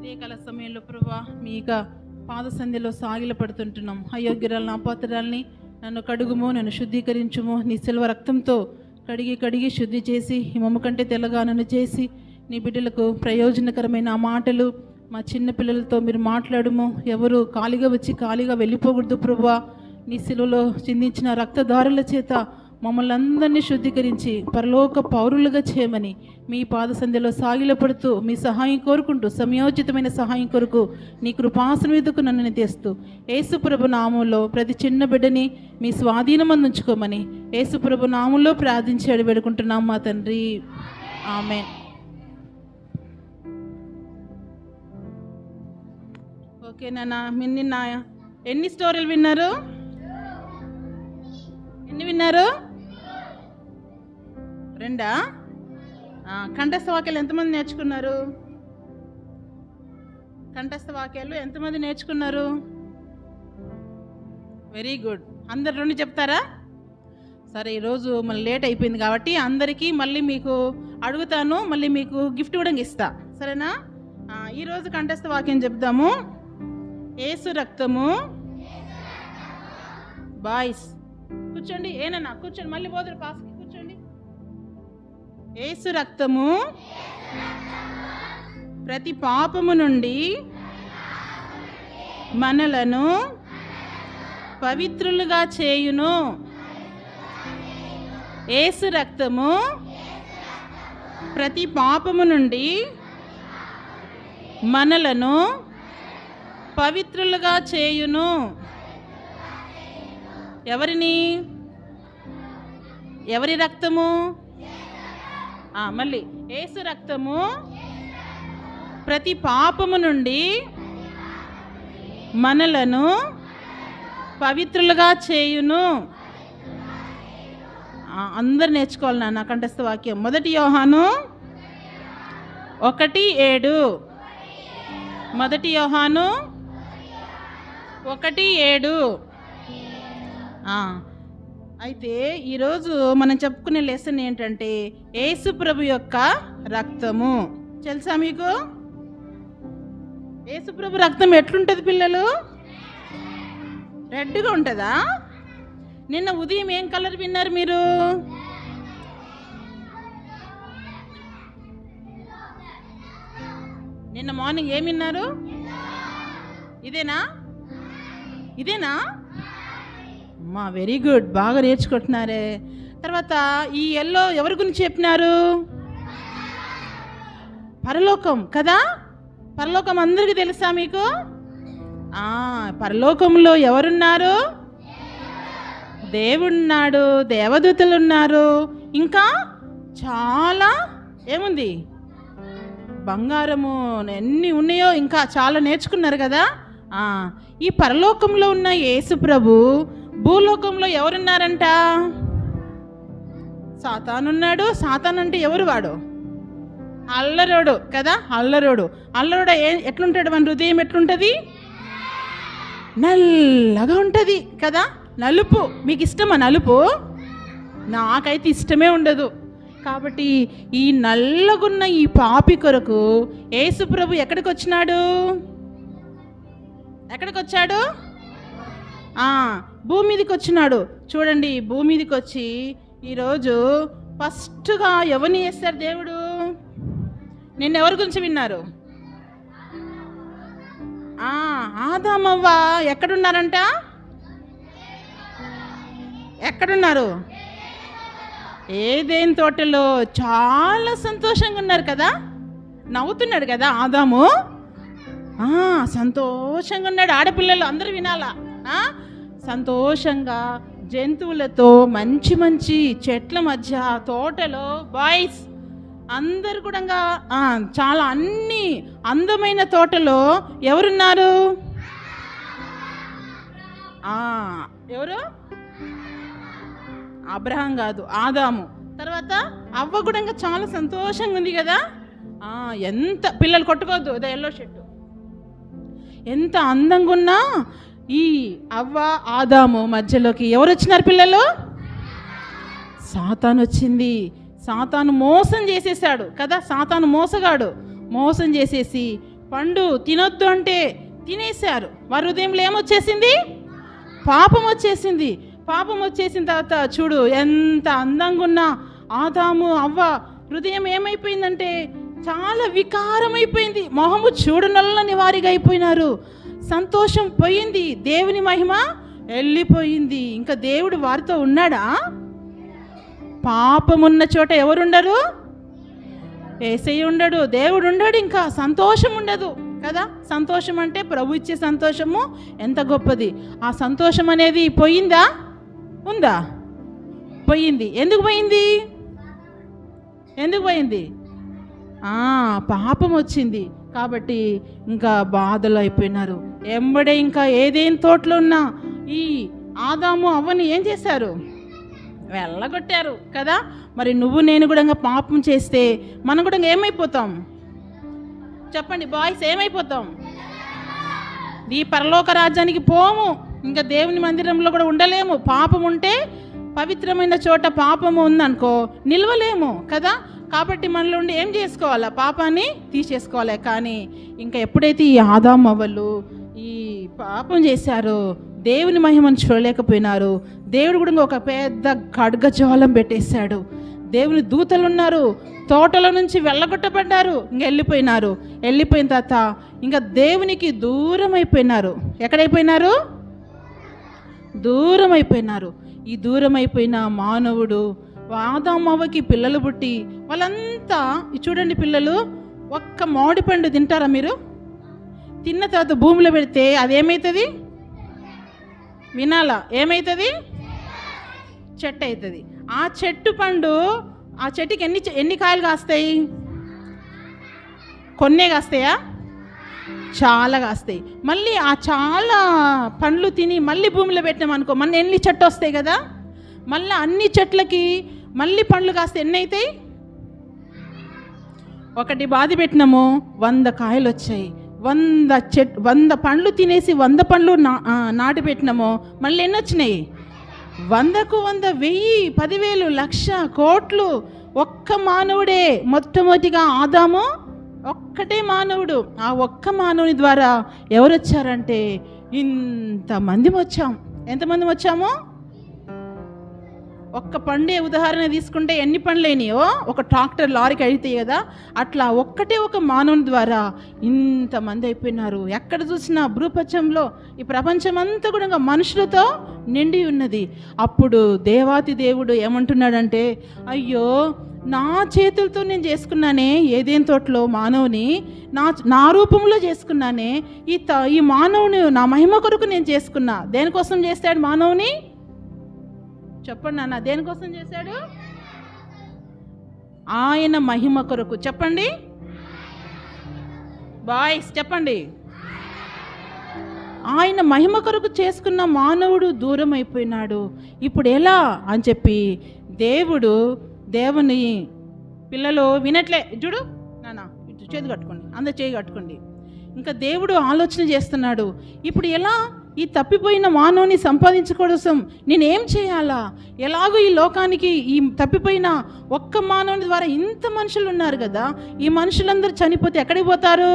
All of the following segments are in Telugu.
ఉదయకాల సమయంలో ప్రభువా మీ పాద సంధిలో సాగిలపడుతుంటున్నాం. అయోగ్యురాలను అపాత్రురాల్ని నన్ను కడుగుము, నన్ను శుద్ధీకరించుము. నీ సిల్వ రక్తంతో కడిగి శుద్ధి చేసి హిమము కంటే తెల్లగా నన్ను చేసి నీ బిడ్డలకు ప్రయోజనకరమైన ఆ మాటలు మా చిన్న పిల్లలతో మీరు మాట్లాడుము. ఎవరు ఖాళీగా వచ్చి ఖాళీగా వెళ్ళిపోకూడదు ప్రభువా. నీ సిలువలో చిందించిన రక్తధారుల చేత మమ్మల్ని అందరినీ శుద్ధీకరించి పరలోక పౌరులుగా చేయమని మీ పాద సంధ్యలో సాగిలపడుతూ మీ సహాయం కోరుకుంటూ సమయోచితమైన సహాయం కొరకు నీ కృపాసన మీదకు నన్ను తెస్తూ యేసుప్రభు నామంలో ప్రతి చిన్న బిడ్డని మీ స్వాధీనమందు ఉంచుకోమని యేసుప్రభు నామంలో ప్రార్థించి అడివేడుకుంటున్నాం మా తండ్రి, ఆమేన్. ఓకే నాన్న, నిన్న ఎన్ని స్టోరీలు విన్నారు? ఎన్ని విన్నారు? 2. కంఠస్థ వాక్యాలు ఎంతమంది నేర్చుకున్నారు? కంఠస్థ వాక్యాలు ఎంతమంది నేర్చుకున్నారు? Very good. అందరు 2 చెప్తారా? సరే, ఈరోజు మళ్ళీ లేట్ అయిపోయింది కాబట్టి అందరికీ మళ్ళీ మీకు అడుగుతాను, మళ్ళీ మీకు గిఫ్ట్ కూడా ఇస్తా, సరేనా? ఈరోజు కంఠస్థ వాక్యం చెప్దాము. యేసు రక్తము. బాయ్స్ కూర్చోండి, ఏనన్నా కూర్చోండి, మళ్ళీ పోదురు పాస్కి కూర్చోండి. యేసు రక్తము ప్రతి పాపము నుండి మనలను పవిత్రులుగా చేయును. యేసు రక్తము ప్రతి పాపము నుండి మనలను పవిత్రులుగా చేయును. ఎవరి రక్తము? మళ్ళీ యేసు రక్తము ప్రతి పాపము నుండి మనలను పవిత్రులుగా చేయును. అందరు నేర్చుకోవాలి నాన్న కంఠస్థ వాక్యం. 1 యోహాను 1:7. 1 యోహాను 1:7. అయితే ఈరోజు మనం చెప్పుకునే లెసన్ ఏంటంటే యేసు ప్రభు యొక్క రక్తము. తెలుసా మీకు? యేసు ప్రభు రక్తం ఎట్లుంటుంది పిల్లలు? రెడ్గా ఉంటుందా? నిన్న ఉదయం ఏం కలర్ విన్నారు మీరు? నిన్న మార్నింగ్ ఏం విన్నారు? ఇదేనా? వెరీ గుడ్, బాగా నేర్చుకుంటున్నారే. తర్వాత ఈ ఎల్లో ఎవరి గురించి చెప్పినారు? పరలోకం కదా? పరలోకం అందరికీ తెలుసా మీకు? పరలోకంలో ఎవరున్నారు? దేవుడున్నాడు, దేవదూతలు ఉన్నారు, ఇంకా చాలా ఏముంది, బంగారము ఎన్ని ఉన్నాయో ఇంకా చాలా నేర్చుకున్నారు కదా. ఈ పరలోకంలో ఉన్న యేసు ప్రభు భూలోకంలో ఎవరున్నారంట? సాతానున్నాడు. సాతాను అంటే ఎవరు? వాడు అల్లరోడు కదా. అల్లరోడు ఎట్లుంటాడు? మన హృదయం ఎట్లుంటుంది? నల్లగా ఉంటుంది కదా. నలుపు. మీకు ఇష్టమా నలుపు? నాకైతే ఇష్టమే ఉండదు. కాబట్టి ఈ నల్లగున్న ఈ పాపి కొరకు యేసు ప్రభు ఎక్కడికి వచ్చినాడు? భూమి మీదకి వచ్చినాడు. చూడండి, భూమి మీదకి వచ్చి ఈరోజు ఫస్ట్గా ఎవరిని చేస్తారు దేవుడు? నిన్న ఎవరి గురించి విన్నారు? ఆదామవ్వ ఎక్కడున్నారంట? ఎక్కడున్నారు? ఏదేని తోటలో చాలా సంతోషంగా ఉన్నారు కదా. నవ్వుతున్నాడు కదా ఆదాము. సంతోషంగా ఉన్నాడు. ఆడపిల్లలు అందరూ వినాలా? సంతోషంగా జంతువులతో మంచి మంచి చెట్ల మధ్య తోటలో బాయ్స్ అందరు కూడా చాలా అన్ని అందమైన తోటలో ఎవరున్నారు? ఎవరు? అబ్రహాం కాదు, ఆదాము. తర్వాత అవ్వ కూడా చాలా సంతోషంగా ఉంది కదా. ఎంత పిల్లలు కొట్టుకోవద్దు, అదే ఎల్లో షర్టు. ఎంత అందంగా ఉన్నా ఈ అవ్వ ఆదాము మధ్యలోకి ఎవరు వచ్చినారు పిల్లలు? సాతాను వచ్చింది. సాతాను మోసం చేసేసాడు కదా. సాతాను మోసగాడు. మోసం చేసేసి పండు తినొద్దు అంటే తినేశారు. వారి హృదయంలో ఏమొచ్చేసింది? పాపం వచ్చేసింది. పాపం వచ్చేసిన తర్వాత చూడు ఎంత అందంగా ఉన్న ఆదాము అవ్వ హృదయం ఏమైపోయిందంటే చాలా వికారమైపోయింది. మొహము చూడనల్లని వారిగా అయిపోయినారు. సంతోషం పోయింది, దేవుని మహిమ వెళ్ళిపోయింది. ఇంకా దేవుడు వారితో ఉన్నాడా? పాపమున్న చోట ఎవరుండరు? యేసయ్య ఉండడు, దేవుడు ఉండడు, ఇంకా సంతోషం ఉండదు కదా. సంతోషం అంటే ప్రభు ఇచ్చే సంతోషము ఎంత గొప్పది. ఆ సంతోషం అనేది పోయిందా? ఉందా? పోయింది. ఎందుకు పోయింది? ఎందుకు పోయింది? పాపం వచ్చింది కాబట్టి ఇంకా బాధలు అయిపోయినారు. ఎంబడే ఇంకా ఏదేం తోటలో ఉన్న ఈ ఆదాము అవ్వని ఏం చేశారు? వెళ్ళగొట్టారు కదా. మరి నువ్వు నేను కూడా ఇంకా పాపం చేస్తే మనం కూడా ఏమైపోతాం? చెప్పండి బాయ్స్, ఏమైపోతాం? ఈ పరలోక రాజ్యానికి పోము, ఇంకా దేవుని మందిరంలో కూడా ఉండలేము. పాపం ఉంటే పవిత్రమైన చోట పాపము ఉందనుకో నిలవలేము కదా. కాబట్టి మనలో ఉండి ఏం చేసుకోవాలా? పాపాన్ని తీసేసుకోవాలి. కానీ ఇంకా ఎప్పుడైతే ఈ ఆదాము అవ్వలు ఈ పాపం చేశారో దేవుని మహిమను చూడలేకపోయినారు. దేవుడు కూడా ఒక పెద్ద ఖడ్గజ్వాలం పెట్టేశాడు. దేవుని దూతలు ఉన్నారు, తోటల నుంచి వెళ్ళగొట్టబడ్డారు, ఇంకా వెళ్ళిపోయినారు. వెళ్ళిపోయిన తర్వాత ఇంకా దేవునికి దూరం అయిపోయినారు. ఎక్కడైపోయినారు? దూరం అయిపోయినారు. ఈ దూరం అయిపోయిన మానవుడు ఆదాము అవ్వకి పిల్లలు పుట్టి వాళ్ళంతా చూడండి, పిల్లలు ఒక్క మామిడి పండు తింటారా మీరు? తిన్న తర్వాత భూమిలో పెడితే అదేమవుతుంది? వినాలా? ఏమవుతుంది? చెట్టు అవుతుంది. ఆ చెట్టు పండు ఆ చెట్టుకి ఎన్ని కాయలు కాస్తాయి? కొన్నే కాస్తాయా? చాలా కాస్తాయి. మళ్ళీ ఆ చాలా పండ్లు తిని మళ్ళీ భూమిలో పెట్టినామనుకో మన ఎన్ని చెట్టు వస్తాయి కదా. మళ్ళీ అన్ని చెట్లకి మళ్ళీ పండ్లు కాస్తే ఎన్ని అవుతాయి? ఒకటి బాధి పెట్టినాము 100 కాయలు వచ్చాయి. 100 పండ్లు తినేసి 100 పండ్లు నాటి పెట్టినాము, మళ్ళీ ఎన్ని వచ్చినాయి? 100కు 100, 1000, 10,000, 1,00,000, కోట్లు. ఒక్క మానవుడే. మొట్టమొదటిగా ఆదాము ఒక్కటే మానవుడు. ఆ ఒక్క మానవుని ద్వారా ఎవరు వచ్చారంటే ఇంతమంది వచ్చాం. ఎంతమంది వచ్చాము? ఒక్క పండే ఉదాహరణ తీసుకుంటే ఎన్ని పండ్లు అయినాయో ఒక ట్రాక్టర్ లారీకి అడిగితాయి కదా, అట్లా ఒక్కటే ఒక మానవుని ద్వారా ఇంతమంది అయిపోయినారు. ఎక్కడ చూసినా భూప్రపంచంలో ఈ ప్రపంచం అంతా కూడా మనుషులతో నిండి ఉన్నది. అప్పుడు దేవాతి దేవుడు ఏమంటున్నాడంటే, అయ్యో నా చేతులతో నేను చేసుకున్నానే ఏదేం తోటలో మానవుని, నా రూపంలో చేసుకున్నానే. ఈ మానవుని నా మహిమ కొరకు నేను చేసుకున్నా. దేనికోసం చేస్తాడు మానవుని? చెప్పండి నాన్న, దేనికోసం చేశాడు? ఆయన మహిమ కొరకు. చెప్పండి బాయ్స్, చెప్పండి. ఆయన మహిమ కొరకు చేసుకున్న మానవుడు దూరం అయిపోయినాడు. ఇప్పుడు ఎలా అని చెప్పి దేవుని పిల్లలు వినట్లే. చూడు నాన్న, ఇటు చేతి కట్టుకోండి, అందరు చేయి కట్టుకోండి. ఇంకా దేవుడు ఆలోచన చేస్తున్నాడు, ఇప్పుడు ఎలా ఈ తప్పిపోయిన మానవుని సంపాదించుకోవడం నేనేం చేయాలా? ఎలాగో ఈ లోకానికి ఈ తప్పిపోయిన ఒక్క మానవుని ద్వారా ఇంత మనుషులు ఉన్నారు కదా, ఈ మనుషులందరూ చనిపోతే ఎక్కడికి పోతారు?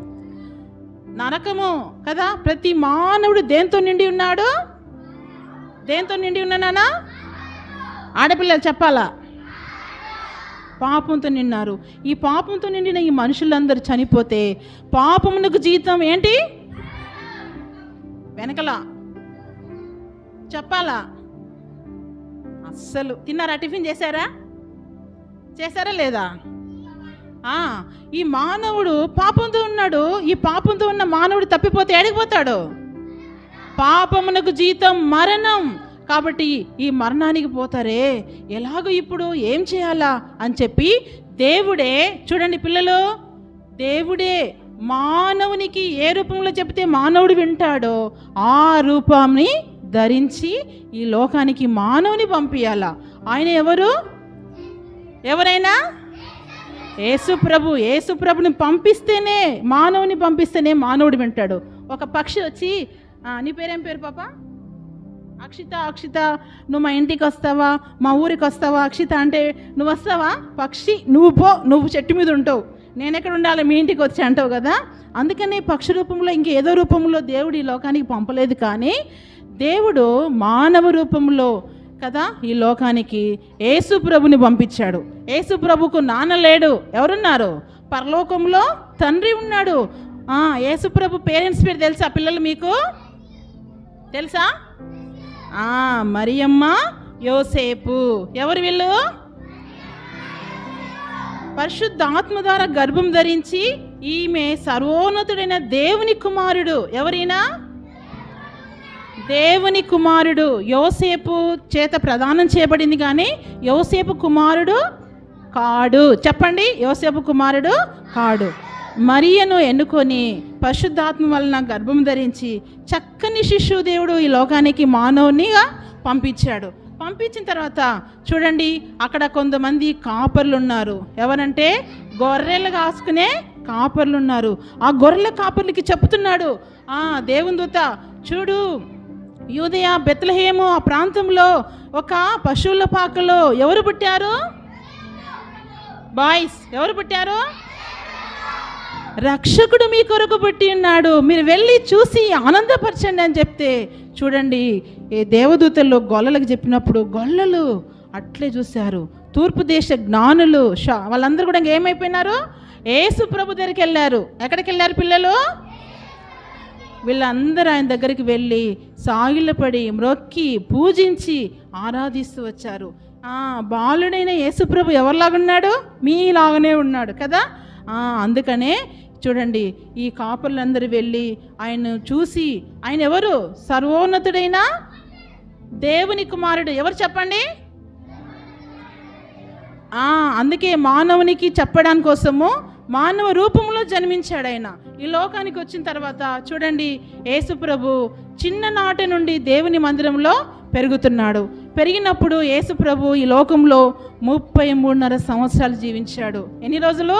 నరకము కదా. ప్రతి మానవుడు దేంతో నిండి ఉన్నాడు? దేంతో నిండి ఉన్నానా? ఆడపిల్లలు చెప్పాలా? పాపంతో నిన్నారు. ఈ పాపంతో నిండిన ఈ మనుషులందరూ చనిపోతే పాపమునకు జీతం ఏంటి? వెనకలా చెప్పాలా? అస్సలు. తిన్నారా? టిఫిన్ చేశారా లేదా? ఈ మానవుడు పాపంతో ఉన్నాడు. ఈ పాపంతో ఉన్న మానవుడు తప్పిపోతే ఎడిగిపోతాడు? పాపమునకు జీతం మరణం. కాబట్టి ఈ మరణానికి పోతారే, ఎలాగో ఇప్పుడు ఏం చేయాలా అని చెప్పి దేవుడే, చూడండి పిల్లలు, దేవుడే మానవునికి ఏ రూపంలో చెప్తే మానవుడు వింటాడో ఆ రూపాన్ని ధరించి ఈ లోకానికి మానవుని పంపించాలా. ఆయన ఎవరైనా యేసుప్రభుని పంపిస్తేనే, మానవుని పంపిస్తేనే మానవుడు వింటాడు. ఒక పక్షి వచ్చి, నీ పేరేం పేరు పాప? అక్షిత, నువ్వు మా ఇంటికి వస్తావా, మా ఊరికి వస్తావా? అక్షిత అంటే నువ్వు వస్తావా? పక్షి, నువ్వు చెట్టు మీద ఉంటావు, నేను ఎక్కడ ఉండాలి, మీ ఇంటికి వచ్చి అంటావు కదా. అందుకని పక్షి రూపంలో ఇంకేదో రూపంలో దేవుడు ఈ లోకానికి పంపలేదు, కానీ దేవుడు మానవ రూపంలో కదా ఈ లోకానికి యేసు ప్రభుని పంపించాడు. యేసు ప్రభుకు నాన్న లేడు, ఎవరున్నారు? పరలోకంలో తండ్రి ఉన్నాడు. యేసు ప్రభు పేరెంట్స్ పేరు తెలుసా పిల్లలు, మీకు తెలుసా? మరియమ్మ, యోసేపు. ఎవరు వీళ్ళు? పరిశుద్ధాత్మ ద్వారా గర్భం ధరించి ఈమె సర్వోన్నతుడైన దేవుని కుమారుడు. ఎవరైనా? దేవుని కుమారుడు. యోసేపు చేత ప్రదానం చేయబడింది, కానీ యోసేపు కుమారుడు కాడు. చెప్పండి, యోసేపు కుమారుడు కాడు. మరియను ఎన్నుకొని పరిశుద్ధాత్మ వలన గర్భం ధరించి చక్కని శిశువు దేవుడు ఈ లోకానికి మానవునిగా పంపించాడు. పంపించిన తర్వాత చూడండి, అక్కడ కొంతమంది కాపర్లు ఉన్నారు. ఎవరంటే గొర్రెలు కాసుకునే కాపర్లు ఉన్నారు. ఆ గొర్రెల కాపర్లకి చెప్తున్నాడు, దేవుని దూత చూడు, యూదయ బెత్లెహేము ఆ ప్రాంతంలో ఒక పశువుల పాకలో ఎవరు పుట్టారు? బాయ్స్, ఎవరు పుట్టారు? రక్షకుడు మీ కొరకు పుట్టి ఉన్నాడు, మీరు వెళ్ళి చూసి ఆనందపరచండి అని చెప్తే చూడండి, ఈ దేవదూతల్లో గొల్లలకు చెప్పినప్పుడు గొల్లలు అట్లే చూశారు. తూర్పు దేశ జ్ఞానులు వాళ్ళందరూ కూడా ఏమైపోయినారు? యేసు ప్రభు దగ్గరికి వెళ్ళారు. ఎక్కడికి వెళ్ళారు పిల్లలు? వీళ్ళందరూ ఆయన దగ్గరికి వెళ్ళి సాగిలపడి మ్రొక్కి పూజించి ఆరాధిస్తూ వచ్చారు. బాలుడైన యేసు ప్రభు ఎవరిలాగున్నాడు? మీలాగానే ఉన్నాడు కదా. అందుకనే చూడండి, ఈ కాపర్లందరూ వెళ్ళి ఆయన చూసి, ఆయన ఎవరు? సర్వోన్నతుడైన దేవుని కుమారుడు. ఎవరు చెప్పండి? అందుకే మానవునికి చెప్పడానికి కోసము మానవ రూపంలో జన్మించాడు ఆయన. ఈ లోకానికి వచ్చిన తర్వాత చూడండి, యేసు ప్రభు చిన్ననాటి నుండి దేవుని మందిరంలో పెరుగుతున్నాడు. పెరిగినప్పుడు యేసు ప్రభు ఈ లోకంలో 33.5 సంవత్సరాలు జీవించాడు. ఎన్ని రోజులు?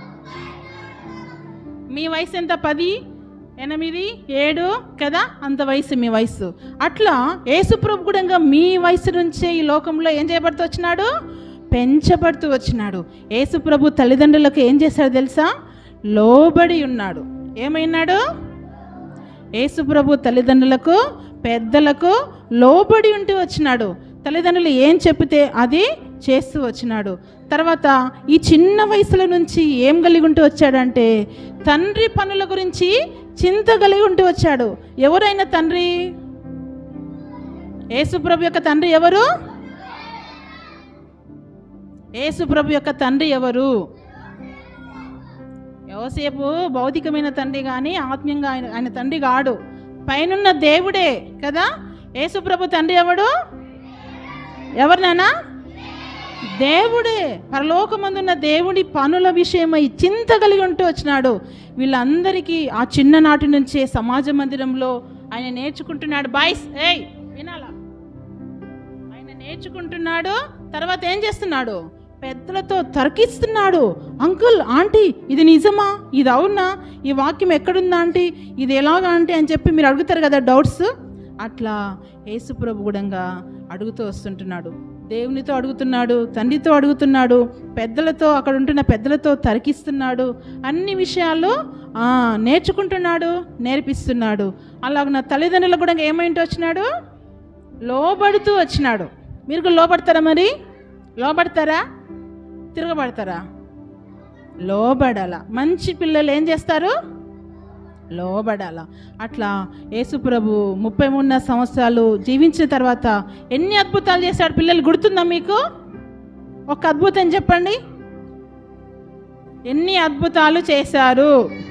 మీ వయసు ఎంత? 10, 8, 7 కదా, అంత వయసు మీ వయసు. అట్లా యేసు ప్రభు కూడా మీ వయసు నుంచే ఈ లోకంలో ఏం చేయబడుతూ వచ్చినాడు? పెంచబడుతూ వచ్చినాడు. యేసు ప్రభు తల్లిదండ్రులకు ఏం చేశాడు తెలుసా? లోబడి ఉన్నాడు. ఏమైనాడు? యేసు ప్రభు తల్లిదండ్రులకు, పెద్దలకు లోబడి ఉంటూ వచ్చినాడు. తల్లిదండ్రులు ఏం చెప్తే అది చేస్తూ వచ్చినాడు. తర్వాత ఈ చిన్న వయసులో నుంచి ఏం కలిగి ఉంటూ వచ్చాడంటే తండ్రి పనుల గురించి చింత కలిగి ఉంటూ వచ్చాడు. ఎవరైనా తండ్రి? యేసు ప్రభు యొక్క తండ్రి ఎవరు? యేసు ప్రభు యొక్క తండ్రి ఎవరు? యోసేపు భౌతికమైన తండ్రి కానీ ఆత్మీయంగా ఆయన తండ్రి కాడు, పైనున్న దేవుడే కదా. యేసు ప్రభు తండ్రి ఎవడు? ఎవరినైనా? దేవుడే. పరలోకమందున్న దేవుడి పనుల విషయమై చింత కలిగి ఉంటూ వచ్చినాడు. వీళ్ళందరికీ ఆ చిన్ననాటి నుంచే సమాజ మందిరంలో ఆయన నేర్చుకుంటున్నాడు. బాయ్స్, వినాలా? ఆయన నేర్చుకుంటున్నాడు. తర్వాత ఏం చేస్తున్నాడు? పెద్దలతో తర్కిస్తున్నాడు. అంకుల్, ఆంటీ, ఇది నిజమా? ఇది అవునా? ఈ వాక్యం ఎక్కడుందా ఆంటీ? ఇది ఎలాగా ఆంటీ అని చెప్పి మీరు అడుగుతారు కదా డౌట్స్. అట్లా యేసు ప్రభు కూడా అడుగుతూ వస్తుంటున్నాడు. దేవునితో అడుగుతున్నాడు, తండ్రితో అడుగుతున్నాడు, పెద్దలతో, అక్కడ ఉంటున్న పెద్దలతో తర్కిస్తున్నాడు. అన్ని విషయాలు నేర్చుకుంటున్నాడు, నేర్పిస్తున్నాడు. అలాగ నా తల్లిదండ్రులు కూడా ఏమైంటూ వచ్చినాడు? లోబడుతూ వచ్చినాడు. మీరు లోబడతారా? మరి లోబడతారా? తిరగబడతారా? లోబడాల. మంచి పిల్లలు ఏం చేస్తారు? లోబడాల. అట్లా యేసు ప్రభు 33 సంవత్సరాలు జీవించిన తర్వాత ఎన్ని అద్భుతాలు చేశాడు పిల్లలు? గుర్తుందా మీకు? ఒక అద్భుతం చెప్పండి. ఎన్ని అద్భుతాలు చేశారు?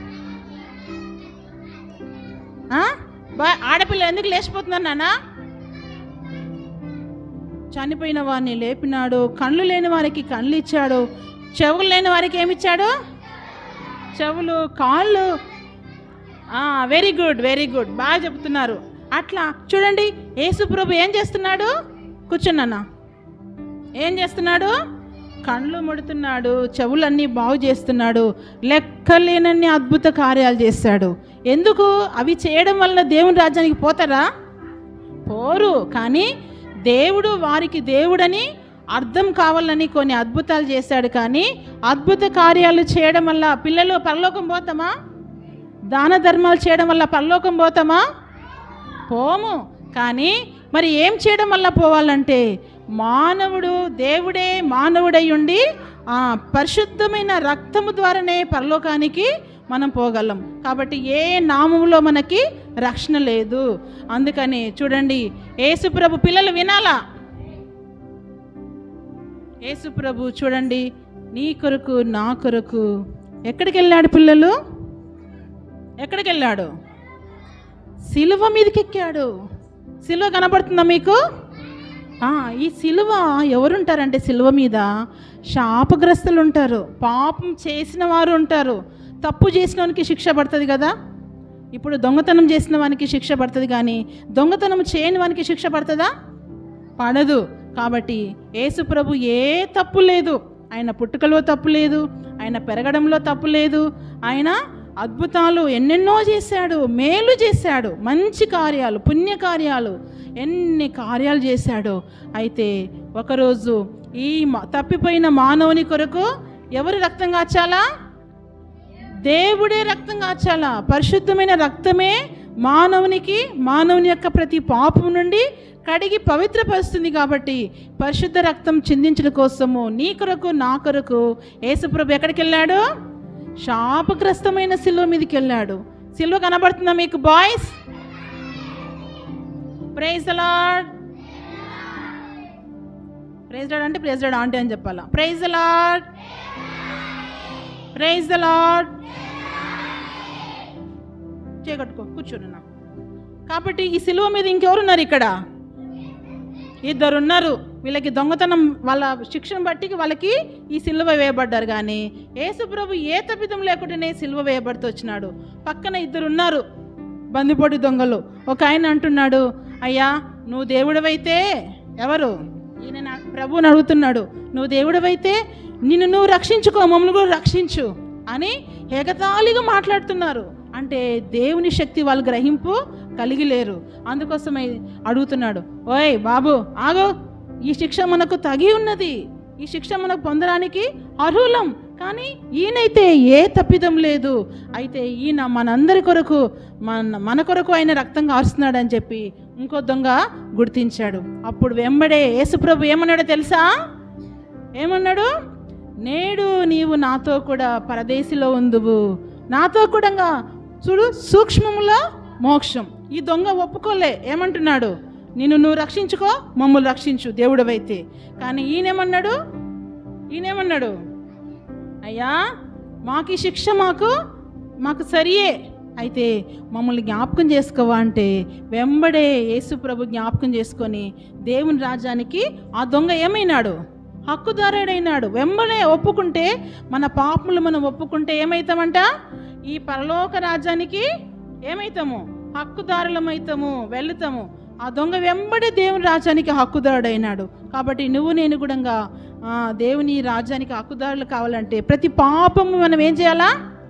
ఆడపిల్ల ఎందుకు లేచిపోతున్నారు నాన్న? చనిపోయిన వారిని లేపినాడు, కళ్ళు లేని వారికి కళ్ళు ఇచ్చాడు, చెవులు లేని వారికి ఏమిచ్చాడు? చెవులు, కాళ్ళు. వెరీ గుడ్, వెరీ గుడ్, బాగా చెప్తున్నారు. అట్లా చూడండి, యేసు ప్రభు ఏం చేస్తున్నాడు? కూర్చున్నా. ఏం చేస్తున్నాడు? కళ్ళు ముడుతున్నాడు, చెవులన్నీ బాగు చేస్తున్నాడు, లెక్కలేనన్ని అద్భుత కార్యాలు చేస్తాడు. ఎందుకు? అవి చేయడం వలన దేవుని రాజ్యానికి పోతారా? పోరు. కానీ దేవుడు వారికి దేవుడని అర్థం కావాలని కొన్ని అద్భుతాలు చేశాడు. కానీ అద్భుత కార్యాలు చేయడం వల్ల పిల్లలు పరలోకం పోతామా? దాన ధర్మాలు చేయడం వల్ల పరలోకం పోతామా? పోము. కానీ మరి ఏం చేయడం వల్ల పోవాలంటే మానవుడు, దేవుడే మానవుడై ఉండి పరిశుద్ధమైన రక్తము ద్వారానే పరలోకానికి మనం పోగలం. కాబట్టి ఏ నామములో మనకి రక్షణ లేదు. అందుకని చూడండి, యేసుప్రభు పిల్లలు వినాలా? యేసుప్రభు చూడండి, నీ కొరకు నా కొరకు ఎక్కడికి వెళ్ళాడు? పిల్లలు ఎక్కడికి వెళ్ళాడు? సిలువ మీదకి ఎక్కాడు. సిలువ కనబడుతుందా మీకు? ఈ సిలువ ఎవరుంటారంటే సిలువ మీద శాపగ్రస్తులు ఉంటారు, పాపం చేసిన వారు ఉంటారు. తప్పు చేసిన వానికి శిక్ష పడుతుంది కదా. ఇప్పుడు దొంగతనం చేసిన వానికి శిక్ష పడుతుంది, కానీ దొంగతనం చేయని వానికి శిక్ష పడుతుందా? పడదు. కాబట్టి యేసుప్రభు ఏ తప్పు లేదు. ఆయన పుట్టుకలో తప్పు లేదు, ఆయన పెరగడంలో తప్పు లేదు. ఆయన అద్భుతాలు ఎన్నెన్నో చేశాడు, మేలు చేశాడు, మంచి కార్యాలు, పుణ్యకార్యాలు, ఎన్ని కార్యాలు చేశాడు. అయితే ఒకరోజు ఈ తప్పిపోయిన మానవుని కొరకు ఎవరు రక్తం కాచాలా? దేవుడే రక్తం కాచాలా. పరిశుద్ధమైన రక్తమే మానవుని యొక్క ప్రతి పాపం నుండి కడిగి పవిత్రపరుస్తుంది. కాబట్టి పరిశుద్ధ రక్తం చిందించడం కోసము నీ కొరకు నా కొరకు యేసుప్రభు ఎక్కడికి వెళ్ళాడు? శాపగ్రస్తమైన సిలువ మీదకి వెళ్ళాడు. సిలువ కనబడుతుందా మీకు boys? Praise the Lord. Praise the Lord అంటే ప్రైజ్ ది లార్డ్ ఆంటీ అని చెప్పాలా. Praise the Lord, praise the Lord. చేయగట్టుకో, కూర్చోనున్నా. కాబట్టి ఈ సిలువ మీద ఇంకెవరున్నారు? ఇక్కడ ఇద్దరున్నారు. వీళ్ళకి దొంగతనం వాళ్ళ శిక్షను బట్టి వాళ్ళకి ఈ సిలువ వేయబడ్డారు. కానీ యేసుప్రభు ఏ తప్పిదం లేకుండానే సిలువ వేయబడుతూ వచ్చినాడు. పక్కన ఇద్దరున్నారు బందిపోటు దొంగలు. ఒక ఆయన అంటున్నాడు, అయ్యా నువ్వు దేవుడివైతే, ఎవరు ఈయన ప్రభువుని అడుగుతున్నాడు, నువ్వు దేవుడివైతే నువ్వు రక్షించుకో, మమ్మల్ని కూడా రక్షించు అని ఎగతాళిగా మాట్లాడుతున్నారు. అంటే దేవుని శక్తి వాళ్ళు గ్రహింపు కలిగి లేరు. అందుకోసమే అడుగుతున్నాడు, ఓయ్ బాబు ఆగో, ఈ శిక్ష మనకు తగి ఉన్నది, ఈ శిక్ష మనకు పొందడానికి అర్హులం. కానీ ఈయనైతే ఏ తప్పిదం లేదు. అయితే ఈయన మనందరి కొరకు మన కొరకు ఆయన రక్తం కారుస్తున్నాడని చెప్పి ఇంకో దొంగ గుర్తించాడు. అప్పుడు వెంబడే యేసుప్రభు ఏమన్నాడో తెలుసా? ఏమన్నాడు? నేడు నీవు నాతో కూడా పరదేశిలో ఉందువు, నాతో కూడా చూడు సూక్ష్మములో మోక్షం. ఈ దొంగ ఒప్పుకోలే. ఏమంటున్నాడు? నువ్వు రక్షించుకో, మమ్మల్ని రక్షించు దేవుడవైతే. కానీ ఈయనేమన్నాడు? అయ్యా మాకు ఈ శిక్ష మాకు సరియే, అయితే మమ్మల్ని జ్ఞాపకం చేసుకోవా అంటే వెంబడే యేసుప్రభు జ్ఞాపకం చేసుకొని దేవుని రాజ్యానికి ఆ దొంగ ఏమైనాడు? హక్కుదారుడైనాడు. వెంబడే ఒప్పుకుంటే, మన పాపములు మనం ఒప్పుకుంటే ఏమవుతామంట? ఈ పరలోక రాజ్యానికి ఏమవుతాము? హక్కుదారులమవుతాము, వెళుతాము. ఆ దొంగ వెంబడే దేవుని రాజ్యానికి హక్కుదారుడైనాడు. కాబట్టి నువ్వు నేను కూడా దేవుని రాజ్యానికి హక్కుదారులు కావాలంటే ప్రతి పాపము మనం ఏం చేయాలా?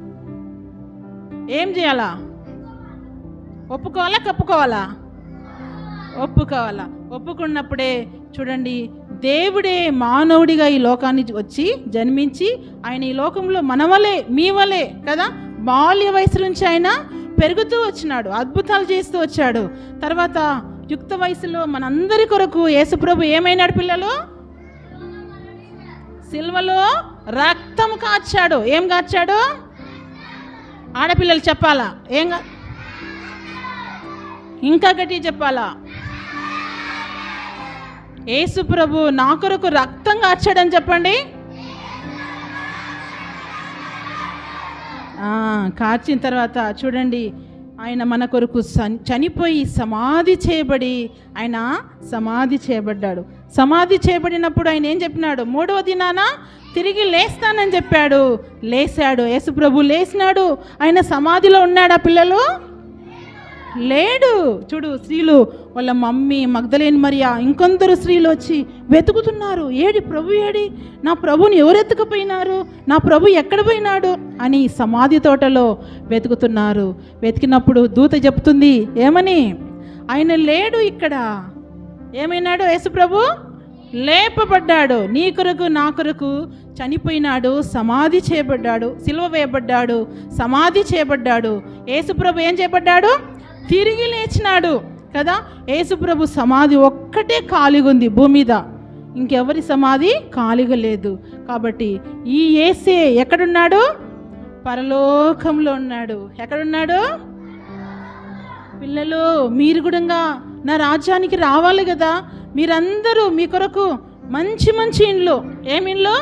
ఒప్పుకోవాలా? కప్పుకోవాలా? ఒప్పుకోవాలా. ఒప్పుకున్నప్పుడే చూడండి, దేవుడే మానవుడిగా ఈ లోకాన్ని వచ్చి జన్మించి ఆయన ఈ లోకంలో మన వలే మీ వలే కదా బాల్య వయసు నుంచి ఆయన పెరుగుతూ వచ్చినాడు, అద్భుతాలు చేస్తూ వచ్చాడు. తర్వాత యుక్త వయసులో మనందరి కొరకు యేసుప్రభు ఏమైనాడు? పిల్లలు సిల్వలో రక్తం కాచాడు. ఏం కాచాడు? ఆడపిల్లలు చెప్పాలా? ఇంకా గట్టి చెప్పాలా? యేసుప్రభు నా కొరకు రక్తం కాచాడని చెప్పండి. కార్చిన తర్వాత చూడండి, ఆయన మన కొరకు చనిపోయి సమాధి చేయబడి ఆయన సమాధి చేయబడ్డాడు. సమాధి చేయబడినప్పుడు ఆయన ఏం చెప్పినాడు? 3వ దినాన తిరిగి లేస్తానని చెప్పాడు. లేచాడు. యేసుప్రభు లేచినాడు. ఆయన సమాధిలో ఉన్నాడా? పిల్లలు లేడు. చూడు, స్త్రీలు వాళ్ళ మమ్మీ మగ్దలేని మరియా ఇంకొందరు స్త్రీలు వచ్చి వెతుకుతున్నారు. ఏడి ప్రభు, ఏడి నా ప్రభుని ఎవరు ఎత్తుకుపోయినారు, నా ప్రభు ఎక్కడ పోయినాడు అని సమాధి తోటలో వెతుకుతున్నారు. వెతికినప్పుడు దూత చెప్తుంది ఏమని? ఆయన లేడు ఇక్కడ. ఏమైనాడు? యేసుప్రభు లేపబడ్డాడు, నీ కొరకు నా కొరకు చనిపోయినాడు, సమాధి చేయబడ్డాడు, సిలువ వేయబడ్డాడు, సమాధి చేయబడ్డాడు. యేసుప్రభు ఏం చేయబడ్డాడు? తిరిగి లేచినాడు కదా. యేసుప్రభు సమాధి ఒక్కటే ఖాళీగా ఉంది భూమి మీద, ఇంకెవరి సమాధి ఖాళీగా లేదు. కాబట్టి ఈ యేసే ఎక్కడున్నాడు? పరలోకంలో ఉన్నాడు. ఎక్కడున్నాడు? పిల్లలు, మీరు కూడా నా రాజ్యానికి రావాలి కదా. మీరందరూ మీ కొరకు మంచి మంచి ఇండ్లు, ఏమిండ్లు?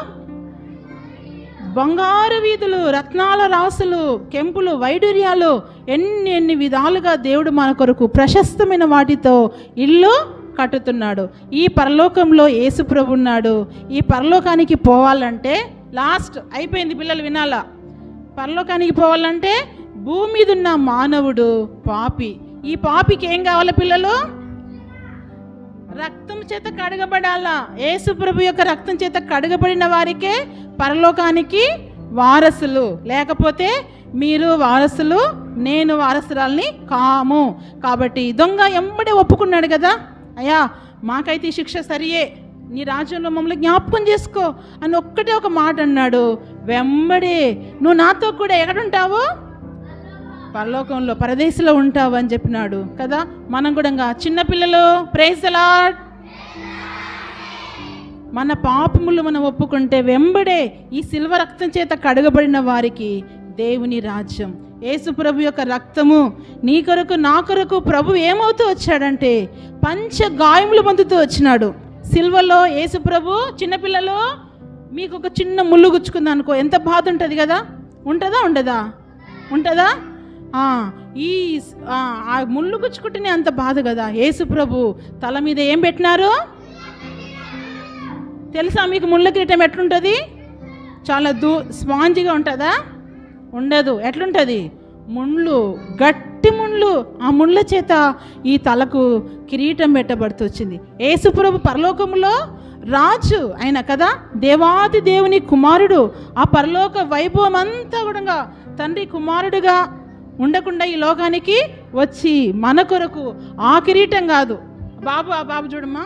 బంగారు వీధులు, రత్నాల రాసులు, కెంపులు, వైడూర్యాలు, ఎన్ని విధాలుగా దేవుడు మన కొరకు ప్రశస్తమైన వాటితో ఇల్లు కట్టుతున్నాడు. ఈ పరలోకంలో యేసుప్రభు ఉన్నాడు. ఈ పరలోకానికి పోవాలంటే లాస్ట్ అయిపోయింది. పిల్లలు వినాలా? పరలోకానికి పోవాలంటే భూమి మీద ఉన్న మానవుడు పాపి. ఈ పాపికి ఏం కావాలి పిల్లలు? రక్తం చేత కడగబడాలా. యేసుప్రభు యొక్క రక్తం చేత కడగబడిన వారికే పరలోకానికి వారసులు. లేకపోతే మీరు వారసులు, నేను వారసురాల్ని కాము. కాబట్టి దొంగ ఎంబడే ఒప్పుకున్నాడు కదా, అయ్యా మాకైతే ఈ శిక్ష సరియే, నీ రాజ్యంలో మమ్మల్ని జ్ఞాపకం చేసుకో అని ఒక్కటే ఒక మాట అన్నాడు. వెంబడే నువ్వు నాతో కూడా ఎక్కడుంటావు? పరలోకంలో, పరదేశంలో ఉంటావు అని చెప్పినాడు కదా. మనం కూడా చిన్నపిల్లలు ప్రైజ్ ది లార్డ్, మన పాపములు మనం ఒప్పుకుంటే వెంబడే ఈ సిల్వ రక్తం చేత కడగబడిన వారికి దేవుని రాజ్యం. యేసుప్రభు యొక్క రక్తము నీ కొరకు నా కొరకు ప్రభు ఏమవుతూ వచ్చాడంటే పంచ గాయములు పొందుతూ వచ్చినాడు. సిల్వలో యేసుప్రభు, చిన్నపిల్లలు మీకు ఒక చిన్న ముళ్ళు గుచ్చుకుంది అనుకో, ఎంత బాధ ఉంటుంది కదా. ఉంటుందా? ఉండదా? ఉంటుందా? ఆ ముళ్ళు గుచ్చుకుంటేనే అంత బాధ కదా. యేసుప్రభు తల మీద ఏం పెట్టినారు తెలుసా మీకు? ముళ్ళ కిరీటం ఎట్లుంటుంది? చాలా స్పాంజిగా ఉంటుందా? ఉండదు. ఎట్లుంటుంది? ముళ్ళు, గట్టి ముళ్ళు. ఆ ముళ్ళ చేత ఈ తలకు కిరీటం పెట్టబడుతూ వచ్చింది. యేసుప్రభు పరలోకములో రాజు ఆయన కదా, దేవాది దేవుని కుమారుడు. ఆ పరలోక వైభవం అంతా కూడా తండ్రి కుమారుడుగా ఉండకుండా ఈ లోకానికి వచ్చి మన కొరకు ఆ కిరీటం కాదు బాబు, ఆ బాబు చూడమ్మా,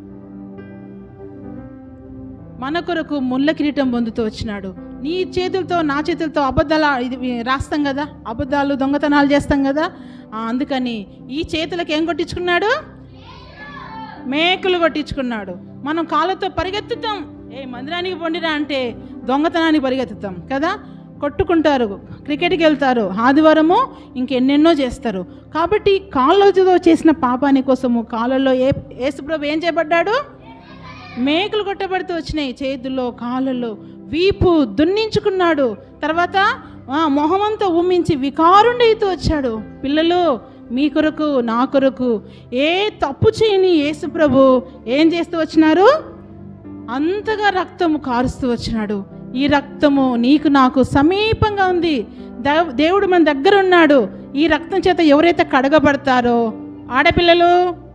మన కొరకు ముళ్ళ కిరీటం పొందుతూ వచ్చినాడు. నీ చేతులతో నా చేతులతో అబద్ధాలు ఇది రాస్తాం కదా, అబద్ధాలు దొంగతనాలు చేస్తాం కదా. అందుకని ఈ చేతులకు ఏం కొట్టించుకున్నాడు? మేకులు కొట్టించుకున్నాడు. మనం కాళ్ళతో పరిగెత్తుతాం, మందిరానికి పొండిరా అంటే దొంగతనానికి పరిగెత్తుతాం కదా. కొట్టుకుంటారు, క్రికెట్కి వెళ్తారు, ఆదివారము ఇంకెన్నెన్నో చేస్తారు. కాబట్టి కాళ్ళతో చేసిన పాపాని కోసము కాళ్ళల్లో యేసుప్రభు ఏం చేయబడ్డాడు? మేకులు కొట్టబడుతూ వచ్చినాయి చేతుల్లో, కాళ్ళల్లో. వీపు దున్నించుకున్నాడు. తర్వాత మొహమంతా ఉమ్మించి వికారుండైతూ వచ్చాడు. పిల్లలు, మీ కొరకు నా కొరకు ఏ తప్పు చేయని యేసుప్రభు ఏం చేస్తూ వచ్చినారు? అంతగా రక్తము కారుస్తూ వచ్చినాడు. ఈ రక్తము నీకు నాకు సమీపంగా ఉంది. దేవుడు మన దగ్గర ఉన్నాడు. ఈ రక్తం చేత ఎవరైతే కడగబడతారో, ఆడపిల్లలు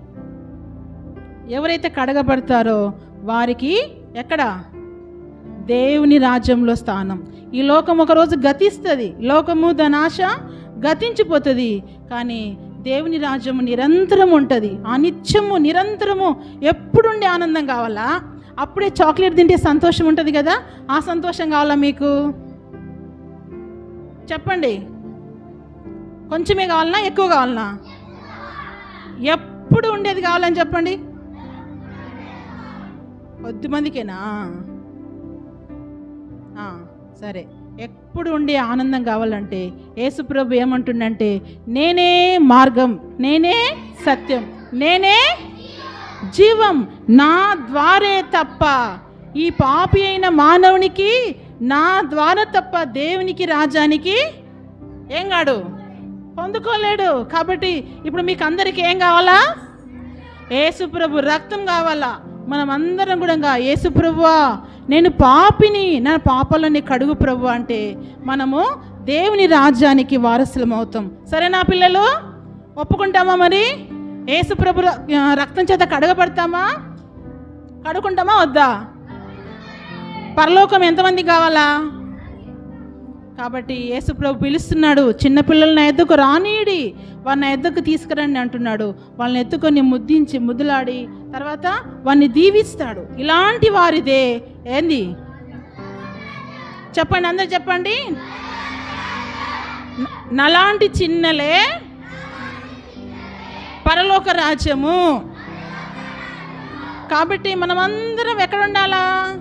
ఎవరైతే కడగబడతారో వారికి ఎక్కడ? దేవుని రాజ్యంలో స్థానం. ఈ లోకం ఒకరోజు గతిస్తుంది, లోకము ధనాశ గతించిపోతుంది. కానీ దేవుని రాజ్యము నిరంతరం ఉంటుంది. ఆ నిత్యము నిరంతరము ఎప్పుడుండే ఆనందం కావాలా? అప్పుడే చాక్లెట్ తింటే సంతోషం ఉంటుంది కదా, ఆ సంతోషం కావాలా మీకు? చెప్పండి. కొంచెమే కావాలనా, ఎక్కువ కావాలనా? ఎప్పుడు ఉండేది కావాలని చెప్పండి. కొద్దిమందికేనా? సరే, ఎప్పుడు ఉండే ఆనందం కావాలంటే యేసుప్రభు ఏమంటుండంటే, నేనే మార్గం, నేనే సత్యం, నేనే జీవం, నా ద్వారే తప్ప ఈ పాపి అయిన మానవునికి నా ద్వారా తప్ప దేవునికి రాజ్యానికి ఏం కాడు, పొందుకోలేడు. కాబట్టి ఇప్పుడు మీకు అందరికీ ఏం కావాలా? యేసుప్రభు రక్తం కావాలా? మనం అందరం కూడా యేసుప్రభువా నేను పాపిని, నా పాపాలని కడుగు ప్రభు అంటే మనము దేవుని రాజ్యానికి వారసులం అవుతాం. సరేనా పిల్లలు? ఒప్పుకుంటామా? మరి యేసుప్రభు రక్తం చేత కడగబడతామా? కడుకుంటామా వద్దా? పరలోకం ఎంతమందికి కావాలా? కాబట్టి యేసుప్రభు పిలుస్తున్నాడు, చిన్నపిల్లలు నా ఎద్దుకు రానీడి, వారిని నా ఎద్దుకు తీసుకురండి అంటున్నాడు. వాళ్ళని ఎత్తుకొని ముద్దించి ముద్దులాడి తర్వాత వారిని దీవిస్తాడు. ఇలాంటి వారిదే ఏంది చెప్పండి, అందరు చెప్పండి. నలాంటి చిన్నలే పరలోక రాజ్యము. కాబట్టి మనమందరం ఎక్కడ ఉండాలా?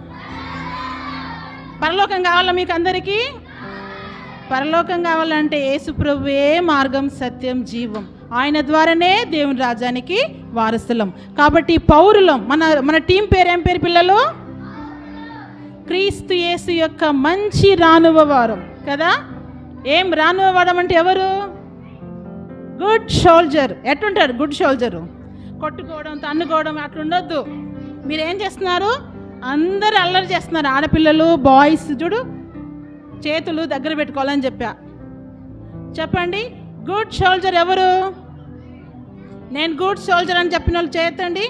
పరలోకం కావాలా? మీకు అందరికీ పరలోకం కావాలంటే యేసుప్రభువే మార్గం, సత్యం, జీవం. ఆయన ద్వారానే దేవుని రాజ్యానికి వారసులం. కాబట్టి పౌరులం. మన టీం పేరు ఏం పేరు పిల్లలు? క్రీస్తు యేసు యొక్క మంచి రానువ వారం కదా. ఏం రానువ వారం అంటే ఎవరు? Good soldier. ఎట్లుంటారు గుడ్ సోల్జరు? కొట్టుకోవడం, తన్నుకోవడం అట్లా ఉండొద్దు. మీరేం చేస్తున్నారు? అందరు అల్లరి చేస్తున్నారు. ఆడపిల్లలు, బాయ్స్ చూడు, చేతులు దగ్గర పెట్టుకోవాలని చెప్పండి. గుడ్ సోల్జర్ ఎవరు? నేను గుడ్ సోల్జర్ అని చెప్పిన వాళ్ళు చేయొద్దండి.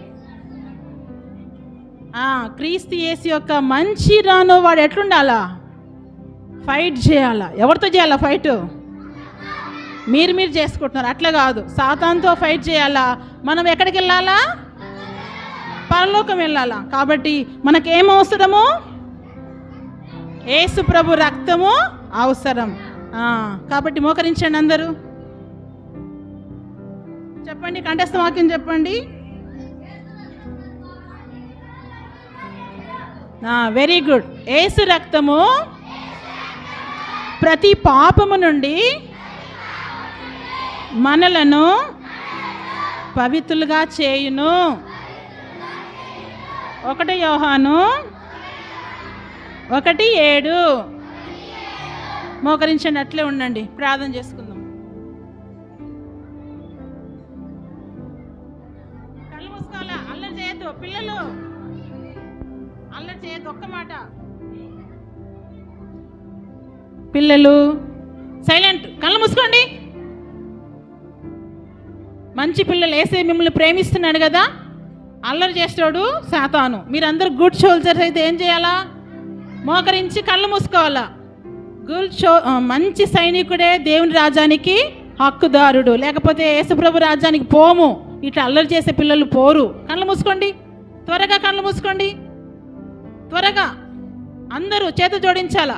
క్రీస్తు యేసు యొక్క మంచి రాను వాడు ఎట్లుండాలా? ఫైట్ చేయాలా. ఎవరితో చేయాలా ఫైట్? మీరు చేసుకుంటున్నారు, అట్లా కాదు. సాతానుతో ఫైట్ చేయాలా. మనం ఎక్కడికి వెళ్ళాలా? పరలోకం వెళ్ళాలా. కాబట్టి మనకేం అవసరము? యేసు ప్రభు రక్తము అవసరం. కాబట్టి మోకరించండి అందరూ. చెప్పండి, కంఠస్థ వాక్యం చెప్పండి. Very good. యేసు రక్తము ప్రతి పాపము నుండి మనలను పవిత్రులుగా చేయును. 1 యోహాను 1:7. మోకరించండి, అట్లే ఉండండి, ప్రార్థన చేసుకుందాం. కళ్ళు మూసుకోవాలా? అల్లరి చేయొద్దు పిల్లలు, అల్లరి చేయొద్దు. ఒక్క మాట పిల్లలు, సైలెంట్. కళ్ళు మూసుకోండి. మంచి పిల్లలు. యేసే మిమ్మల్ని ప్రేమిస్తున్నాడు కదా. అల్లరి చేస్తాడు సాతాను. మీరందరూ గుడ్ సోల్జర్స్ అయితే ఏం చేయాలా? మోకరించి కళ్ళు మూసుకోవాలా. మంచి సైనికుడే దేవుని రాజ్యానికి హక్కుదారుడు. లేకపోతే యేసుప్రభు రాజ్యానికి పోము. ఇట్లా అల్లరి చేసే పిల్లలు పోరు. కళ్ళు మూసుకోండి, త్వరగా కళ్ళు మూసుకోండి, త్వరగా. అందరూ చేతులు జోడించాలా.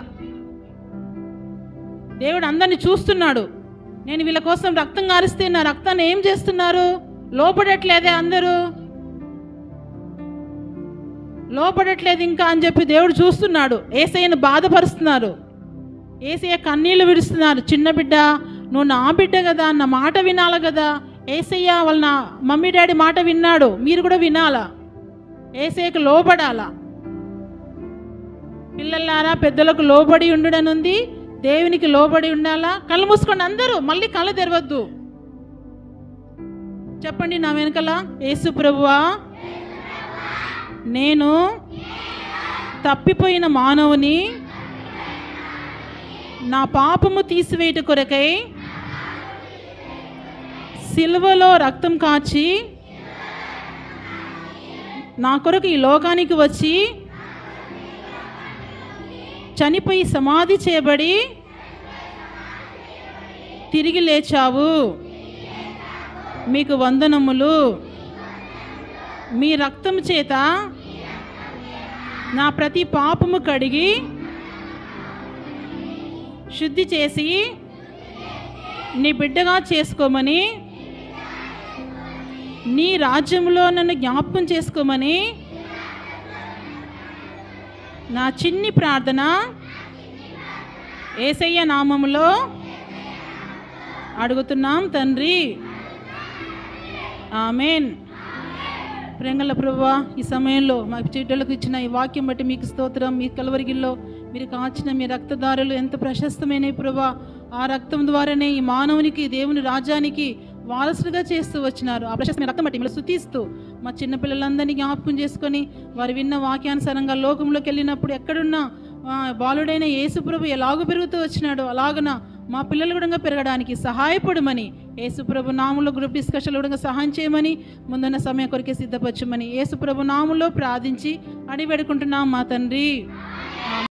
దేవుడు అందరిని చూస్తున్నాడు. నేను వీళ్ళ కోసం రక్తం కారిస్తే నా రక్తాన్ని ఏం చేస్తున్నారు? లోపడట్లేదే, అందరూ లోపడట్లేదు ఇంకా అని చెప్పి దేవుడు చూస్తున్నాడు. యేసయ్యను బాధపరుస్తున్నారు. యేసయ్య కన్నీళ్లు విడుస్తున్నారు. చిన్న బిడ్డ, నువ్వు నా బిడ్డ కదా, నా మాట వినాలి కదా. యేసయ్య వాళ్ళ నా మమ్మీ డాడీ మాట విన్నాడు, మీరు కూడా వినాలా. యేసయ్యకు లోబడాలా. పిల్లలారా, పెద్దలకు లోబడి ఉండుడని ఉంది, దేవునికి లోబడి ఉండాలా. కళ్ళు మూసుకోండి అందరూ, మళ్ళీ కళ్ళు తెరవద్దు. చెప్పండి నా వెనకల, యేసు ప్రభువా, నేను తప్పిపోయిన మానవుని, నా పాపము తీసివేయుట కొరకై సిలువలో రక్తం కాచి నా కొరకు ఈ లోకానికి వచ్చి చనిపోయి సమాధి చేయబడి తిరిగి లేచావు. మీకు వందనములు. మీ రక్తము చేత నా ప్రతి పాపము కడిగి శుద్ధి చేసి నీ బిడ్డగా చేసుకోమని, నీ రాజ్యంలో నన్ను జ్ఞాపకం చేసుకోమని నా చిన్ని ప్రార్థన యేసయ్య నామములో అడుగుతున్నాం తండ్రి, ఆమెన్. ప్రేంగల ప్రభువా, ఈ సమయంలో మా చెడ్డలకు ఇచ్చిన ఈ వాక్యం బట్టి మీకు స్తోత్రం. మీ కలవరిగిల్లో మీరు కాచిన మీ రక్తదారులు ఎంత ప్రశస్తమైనవి ప్రభువా. ఆ రక్తం ద్వారానే ఈ మానవునికి దేవుని రాజ్యానికి వారసులుగా చేస్తూ వచ్చినారు. ఆ ప్రశస్తమైన రక్తం బట్టి మీరు స్తుతిస్తూ మా చిన్నపిల్లలందరినీ జ్ఞాపకం చేసుకొని వారు విన్న వాక్యానుసారంగా లోకంలోకి వెళ్ళినప్పుడు ఎక్కడున్నా బాలుడైన యేసుప్రభు ఎలాగూ పెరుగుతూ వచ్చినాడో అలాగన మా పిల్లలు కూడా పెరగడానికి సహాయపడమని, యేసుప్రభు నామంలో గ్రూప్ డిస్కషన్లు కూడా సహాయం చేయమని, ముందున్న సమయం కొరికే సిద్ధపరచమని యేసుప్రభు నామంలో ప్రార్థించి అడిగి వేడుకుంటున్నాం మా తండ్రి.